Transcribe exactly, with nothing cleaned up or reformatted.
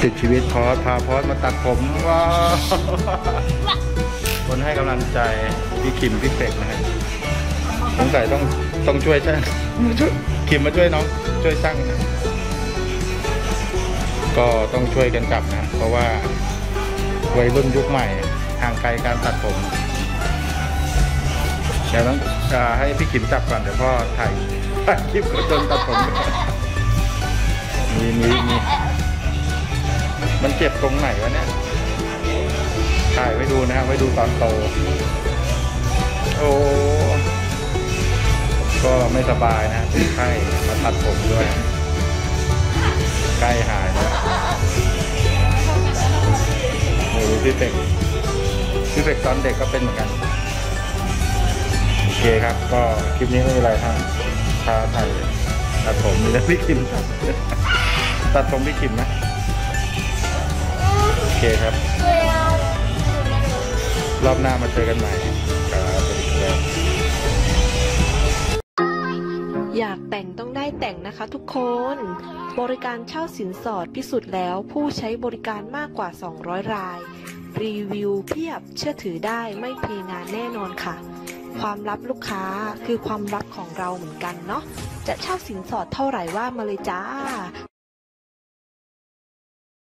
ติดชีวิตพอสพาพอสมาตัดผมว้าวคนให้กำลังใจพี่คิมพี่เป็กนะฮะสงสัยต้องต้องช่วยช่างช่วยคิมมาช่วยน้องช่วยช่างนะก็ต้องช่วยกันจับนะเพราะว่าวัยรุ่นยุคใหม่ห่างไกลการตัดผมเดี๋ยวต้องให้พี่คิมจับก่อนเดี๋ยวพ่อถ่ายถ่ายคลิปจนตัดผมมีมีมีมันเจ็บตรงไหนวะเนี่ยถ่ายไว้ดูนะไว้ดูตอนโตโอ้ก็ไม่สบายนะเป็นไข้มาตัดผมด้วยใกล้หายแล้วโอ้พี่เป็กพี่เป็กตอนเด็กก็เป็นเหมือนกันโอเคครับก็คลิปนี้ไม่มีอะไรครับพาถ่ายตัดผมมีแล้วพี่คิมตัดผมพี่คิมนะโอเคครับรอบหน้ามาเจอกันใหม่ครับสวัสดีครับอยากแต่งต้องได้แต่งนะคะทุกคนบริการเช่าสินสอดพิสูจน์แล้วผู้ใช้บริการมากกว่าสองร้อยรายรีวิวเพียบเชื่อถือได้ไม่เพงานแน่นอนค่ะความลับลูกค้าคือความลับของเราเหมือนกันเนาะจะเช่าสินสอดเท่าไหร่ว่ามาเลยจ้า